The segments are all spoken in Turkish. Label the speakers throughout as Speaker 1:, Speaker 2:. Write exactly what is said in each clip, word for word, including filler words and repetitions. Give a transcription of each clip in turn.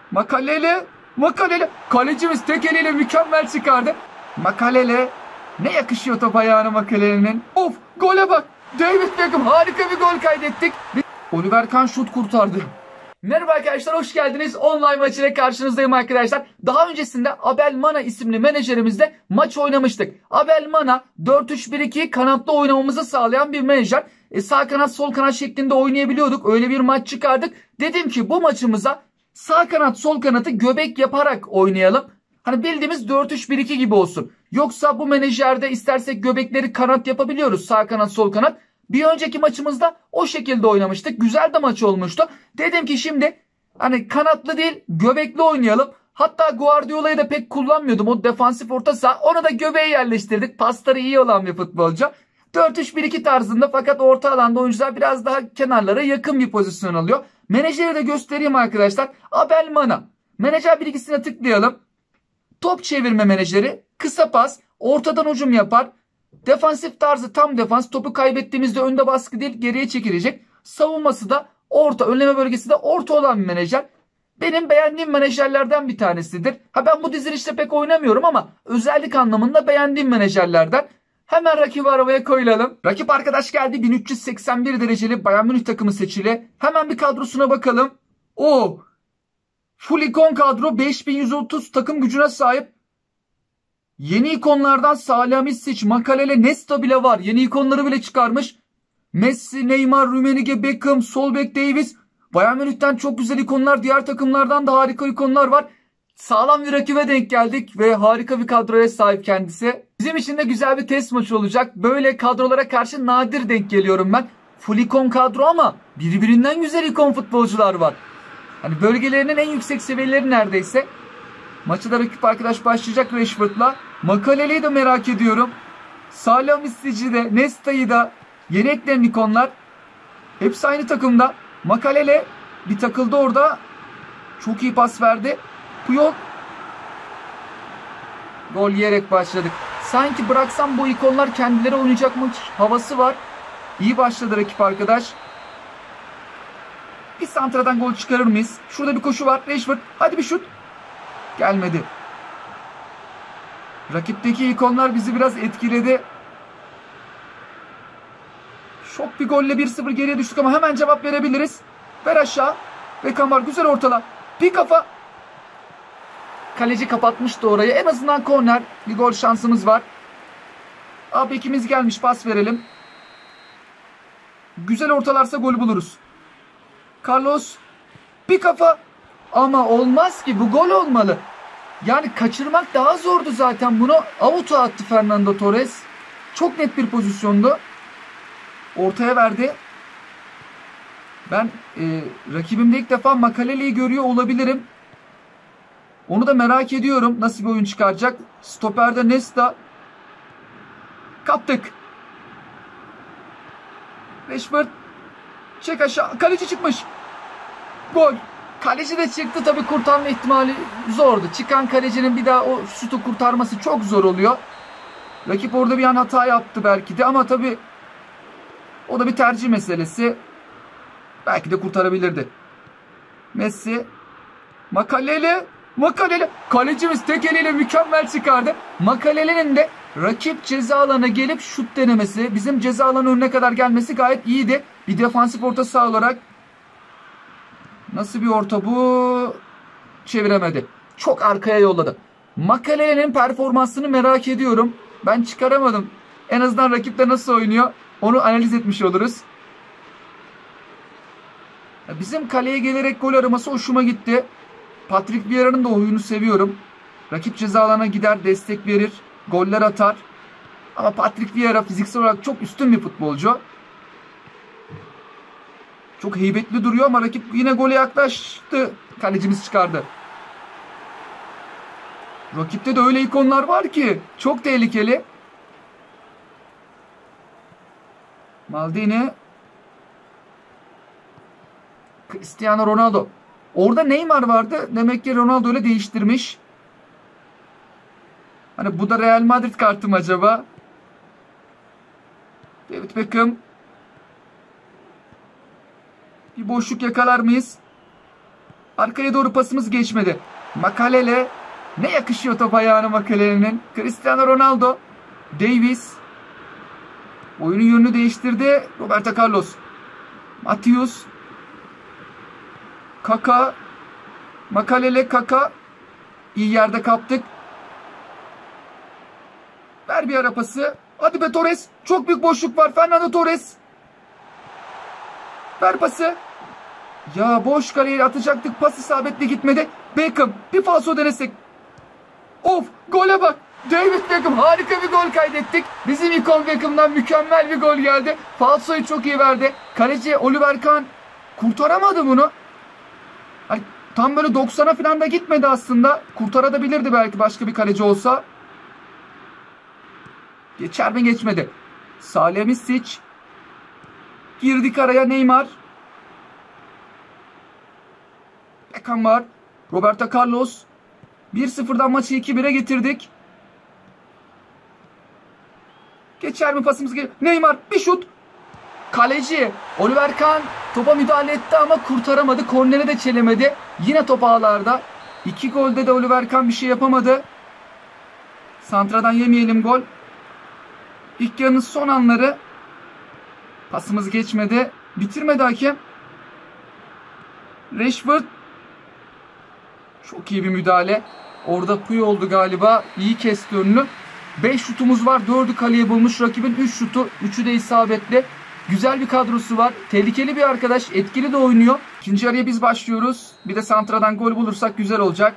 Speaker 1: Makalele. Makalele. Kalecimiz tek eliyle mükemmel çıkardı. Makalele. Ne yakışıyor top ayağına Makalele'nin. Of, gole bak. David Beckham, harika bir gol kaydettik. Oliver Kahn şut kurtardı. Merhaba arkadaşlar, hoş geldiniz. Online maç ile karşınızdayım arkadaşlar. Daha öncesinde Abel Mana isimli menajerimizle maç oynamıştık. Abel Mana dört üç bir iki kanatta oynamamızı sağlayan bir menajer. E, sağ kanat sol kanat şeklinde oynayabiliyorduk. Öyle bir maç çıkardık. Dedim ki bu maçımıza sağ kanat sol kanatı göbek yaparak oynayalım. Hani bildiğimiz dört üç bir iki gibi olsun. Yoksa bu menajerde istersek göbekleri kanat yapabiliyoruz. Sağ kanat sol kanat. Bir önceki maçımızda o şekilde oynamıştık. Güzel de maç olmuştu. Dedim ki şimdi hani kanatlı değil göbekli oynayalım. Hatta Guardiola'yı da pek kullanmıyordum. O defansif orta saha. Ona da göbeğe yerleştirdik. Pasları iyi olan bir futbolcu. dört üç bir iki tarzında, fakat orta alanda oyuncular biraz daha kenarlara yakın bir pozisyon alıyor. Menajeri de göstereyim arkadaşlar. Abel Mana. Menajer bilgisine tıklayalım. Top çevirme menajeri. Kısa pas. Ortadan hücum yapar. Defansif tarzı tam defans. Topu kaybettiğimizde önde baskı değil geriye çekilecek. Savunması da orta. Önleme bölgesi de orta olan bir menajer. Benim beğendiğim menajerlerden bir tanesidir. Ha ben bu dizilişte pek oynamıyorum ama özellik anlamında beğendiğim menajerlerden. Hemen rakibi arabaya koyulalım. Rakip arkadaş geldi. bin üç yüz seksen bir dereceli Bayern Münih takımı seçili. Hemen bir kadrosuna bakalım. Oo. Full ikon kadro, beş bin yüz otuz takım gücüne sahip. Yeni ikonlardan Salihamidzic, Makalele, Nesta bile var. Yeni ikonları bile çıkarmış. Messi, Neymar, Rummenigge, Beckham, sol bek Davies. Bayern Münih'ten çok güzel ikonlar. Diğer takımlardan da harika ikonlar var. Sağlam bir rakibe denk geldik ve harika bir kadroya sahip kendisi. Bizim için de güzel bir test maçı olacak. Böyle kadrolara karşı nadir denk geliyorum ben. Full ikon kadro ama birbirinden güzel ikon futbolcular var. Hani bölgelerinin en yüksek seviyeleri neredeyse. Maçı da rakip arkadaş başlayacak Rashford'la. Makalele'yi de merak ediyorum. Salihamidzic'i de, Nesta'yı da, yeni eklenen ikonlar. Hepsi aynı takımda. Makalele bir takıldı orada. Çok iyi pas verdi. Puyol. Gol yiyerek başladık. Sanki bıraksam bu ikonlar kendileri oynayacakmış havası var. İyi başladı rakip arkadaş. Bir santradan gol çıkarır mıyız? Şurada bir koşu var. Rashford. Hadi bir şut. Gelmedi. Rakipteki ikonlar bizi biraz etkiledi. Şok bir golle bir sıfır geriye düştük ama hemen cevap verebiliriz. Ver aşağı. Beckham var. Güzel ortala. Bir kafa. Kaleci kapatmıştı orayı. En azından korner. Bir gol şansımız var. Abi ikimiz gelmiş. Pas verelim. Güzel ortalarsa gol buluruz. Carlos. Bir kafa. Ama olmaz ki. Bu gol olmalı. Yani kaçırmak daha zordu zaten bunu. Out'a attı Fernando Torres. Çok net bir pozisyondu. Ortaya verdi. Ben e, rakibimde ilk defa Makalele'yi görüyor olabilirim. Onu da merak ediyorum. Nasıl bir oyun çıkaracak. Stoperde Nesta. Kaptık. Rashford. Çek aşağı. Kaleci çıkmış. Gol. Kaleci de çıktı. Tabii kurtarma ihtimali zordu. Çıkan kalecinin bir daha o şutu kurtarması çok zor oluyor. Rakip orada bir an hata yaptı belki de ama tabii o da bir tercih meselesi. Belki de kurtarabilirdi. Messi. Makalele. Makalele. Kalecimiz tek eliyle mükemmel çıkardı. Makalele'nin de rakip ceza alanına gelip şut denemesi, bizim ceza alanı önüne kadar gelmesi gayet iyiydi. Bir defansif orta saha olarak. Nasıl bir orta bu? Çeviremedi. Çok arkaya yolladı. Makalele'nin performansını merak ediyorum. Ben çıkaramadım. En azından rakipte nasıl oynuyor onu analiz etmiş oluruz. Bizim kaleye gelerek gol araması hoşuma gitti. Patrick Vieira'nın da oyunu seviyorum. Rakip ceza alanına gider, destek verir, goller atar. Ama Patrick Vieira fiziksel olarak çok üstün bir futbolcu. Çok heybetli duruyor ama rakip yine gole yaklaştı. Kalecimiz çıkardı. Rakipte de öyle ikonlar var ki çok tehlikeli. Maldini. Cristiano Ronaldo. Orada Neymar vardı. Demek ki Ronaldo öyle değiştirmiş. Hani bu da Real Madrid kartı mı acaba? David Beckham. Bir boşluk yakalar mıyız? Arkaya doğru pasımız geçmedi. Makalele. Ne yakışıyor top ayağına Makalele'nin. Cristiano Ronaldo. Davis. Oyunun yönünü değiştirdi. Roberto Carlos. Matius. Kaka. Makalele, Kaka. İyi yerde kaptık. Ver bir ara pası. Hadi be Torres. Çok büyük boşluk var. Fernando Torres. Ver pası. Ya boş kaleye atacaktık. Pas isabetli gitmedi. Beckham. Bir falso denesek. Of, gole bak. David Beckham, harika bir gol kaydettik. Bizim ikon Beckham'dan mükemmel bir gol geldi. Falsoyu çok iyi verdi. Kaleci Oliver Kahn kurtaramadı bunu. Hani tam böyle doksana falan da gitmedi aslında. Kurtarabilirdi belki başka bir kaleci olsa. Geçer mi geçmedi. Salihamidzic. Girdik araya, Neymar. Beckham var. Roberto Carlos. bir sıfırdan maçı iki bire getirdik. Geçer mi pasımız? Neymar bir şut. Kaleci Oliver Kahn topa müdahale etti ama kurtaramadı. Kornere de çelemedi. Yine top ağlarda. İki golde de Oliver Kahn bir şey yapamadı. Santradan yemeyelim gol. İlk yarının son anları. Pasımız geçmedi. Bitirmedi hakem. Rashford. Çok iyi bir müdahale. Orada Puy oldu galiba. İyi kesti önünü. beş şutumuz var. dördü kaleye bulmuş rakibin. üç şutu. üçü de isabetli. Güzel bir kadrosu var. Tehlikeli bir arkadaş. Etkili de oynuyor. İkinci araya biz başlıyoruz. Bir de santradan gol bulursak güzel olacak.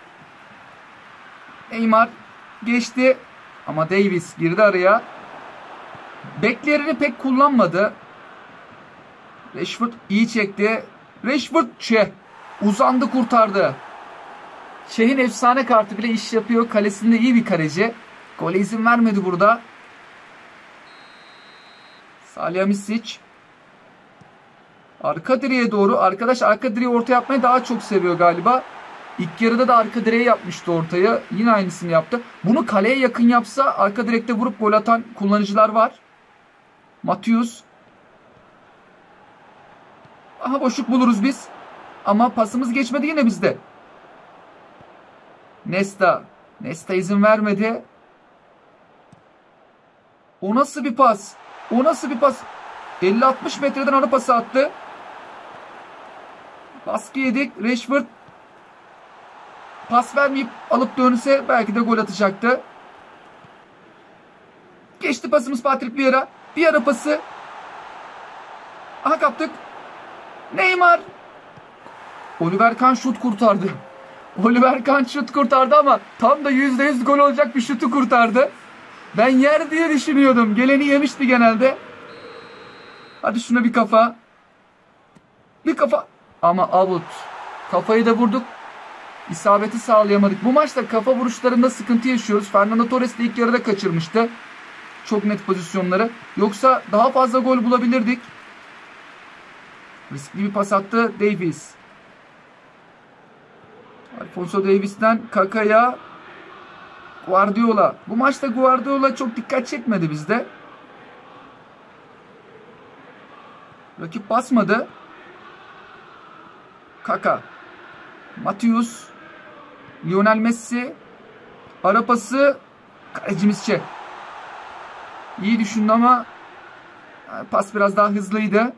Speaker 1: Neymar geçti. Ama Davis girdi araya. Beklerini pek kullanmadı. Rashford iyi çekti. Rashford Çeh. Uzandı, kurtardı. Çeh'in efsane kartı bile iş yapıyor. Kalesinde iyi bir kaleci. Gole izin vermedi burada. Salihamidzic. Arka direğe doğru. Arkadaş arka direği orta yapmayı daha çok seviyor galiba. İlk yarıda da arka direğe yapmıştı ortaya. Yine aynısını yaptı. Bunu kaleye yakın yapsa arka direkte vurup gol atan kullanıcılar var. Matius. Aha, boşluk buluruz biz. Ama pasımız geçmedi yine bizde. Nesta. Nesta izin vermedi. O nasıl bir pas? O nasıl bir pas? elli altmış metreden ara pası attı. Baskı yedik. Rashford pas vermeyip alıp dönse belki de gol atacaktı. Geçti pasımız Patrick Vieira. Bir ara pası. Aha, kaptık. Neymar. Oliver Kahn şut kurtardı. Oliver Kahn şut kurtardı ama tam da yüzde yüz gol olacak bir şutu kurtardı. Ben yer diye düşünüyordum. Geleni yemişti genelde. Hadi şuna bir kafa. Bir kafa. Ama out. Kafayı da vurduk. İsabeti sağlayamadık. Bu maçta kafa vuruşlarında sıkıntı yaşıyoruz. Fernando Torres de ilk yarıda kaçırmıştı. Çok net pozisyonları. Yoksa daha fazla gol bulabilirdik. Riskli bir pas attı Davis. Alphonso Davies'ten Kaka'ya. Guardiola. Bu maçta Guardiola çok dikkat çekmedi bizde. Rakip basmadı. Kaka. Matius. Lionel Messi. Ara pası. Kalecimiz Çeh. İyi düşündü ama pas biraz daha hızlıydı.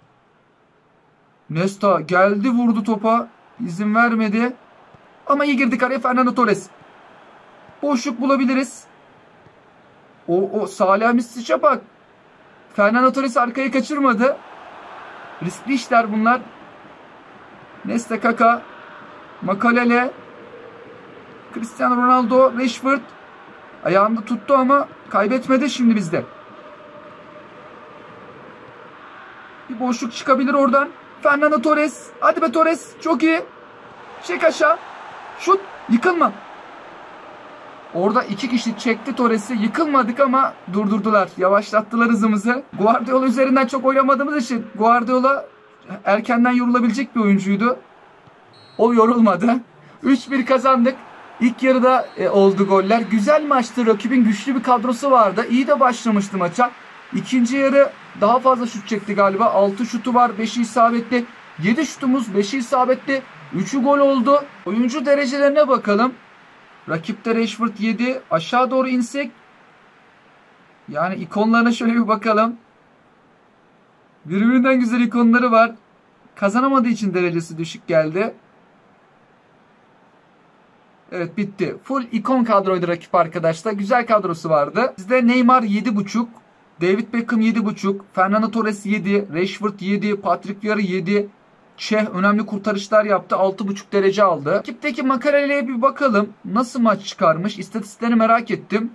Speaker 1: Nesta geldi, vurdu topa. İzin vermedi. Ama iyi girdik araya. Fernando Torres. Boşluk bulabiliriz. O, o Salihamidzic'e bak. Fernando Torres arkayı kaçırmadı. Riskli işler bunlar. Nesta, Kaka. Makalele. Cristiano Ronaldo. Rashford. Ayağında tuttu ama kaybetmedi şimdi bizde. Bir boşluk çıkabilir oradan. Fernando Torres. Hadi be Torres. Çok iyi. Çek aşağı. Şut. Yıkılma. Orada iki kişi çekti Torres'i. Yıkılmadık ama durdurdular. Yavaşlattılar hızımızı. Guardiola üzerinden çok oynamadığımız için Guardiola erkenden yorulabilecek bir oyuncuydu. O yorulmadı. üç bir kazandık. İlk yarıda e, oldu goller. Güzel maçtı. Rakibin güçlü bir kadrosu vardı. İyi de başlamıştı maça. İkinci yarı daha fazla şut çekti galiba. altı şutu var. beşi isabetli. yedi şutumuz, beşi isabetli. üçü gol oldu. Oyuncu derecelerine bakalım. Rakipte Rashford yedi. Aşağı doğru insek. Yani ikonlarına şöyle bir bakalım. Birbirinden güzel ikonları var. Kazanamadığı için derecesi düşük geldi. Evet, bitti. Full ikon kadroydu rakip arkadaşlar. Güzel kadrosu vardı. Bizde Neymar yedi buçuk. David Beckham yedi buçuk. Fernando Torres yedi. Rashford yedi. Patrick Vieira yedi. Çeh önemli kurtarışlar yaptı. altı buçuk derece aldı. Rakipteki Makalele'ye bir bakalım. Nasıl maç çıkarmış? İstatistiklerini merak ettim.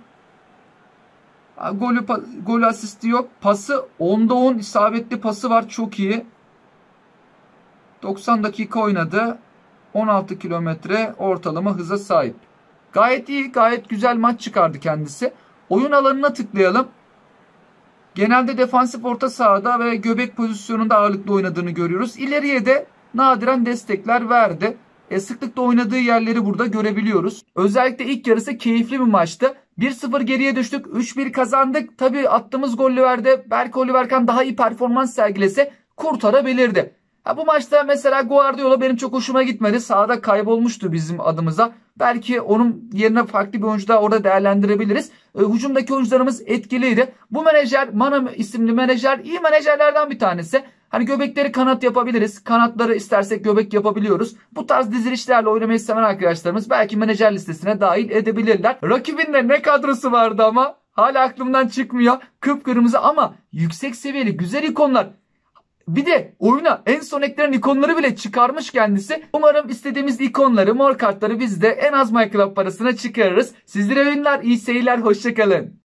Speaker 1: Golü, gol asisti yok. Pası onda on isabetli pası var. Çok iyi. doksan dakika oynadı. on altı kilometre ortalama hıza sahip. Gayet iyi, gayet güzel maç çıkardı kendisi. Oyun alanına tıklayalım. Genelde defansif orta sahada ve göbek pozisyonunda ağırlıklı oynadığını görüyoruz. İleriye de nadiren destekler verdi. E, sıklıkla oynadığı yerleri burada görebiliyoruz. Özellikle ilk yarısı keyifli bir maçtı. bir sıfır geriye düştük. üç bir kazandık. Tabii attığımız gollerde belki Oliver Kahn daha iyi performans sergilese kurtarabilirdi. Ha, bu maçta mesela Guardiola benim çok hoşuma gitmedi. Sahada kaybolmuştu bizim adımıza. Belki onun yerine farklı bir oyuncu da orada değerlendirebiliriz. E, hücumdaki oyuncularımız etkiliydi. Bu menajer, Mana isimli menajer iyi menajerlerden bir tanesi. Hani göbekleri kanat yapabiliriz. Kanatları istersek göbek yapabiliyoruz. Bu tarz dizilişlerle oynamayı seven arkadaşlarımız belki menajer listesine dahil edebilirler. Rakibinde ne kadrosu vardı ama hala aklımdan çıkmıyor. Kıpkırmızı ama yüksek seviyeli güzel ikonlar. Bir de oyuna en son eklenen ikonları bile çıkarmış kendisi. Umarım istediğimiz ikonları, mor kartları biz de en az MyClub parasına çıkarırız. Sizlere oyunlar, iyi seyirler, hoşçakalın.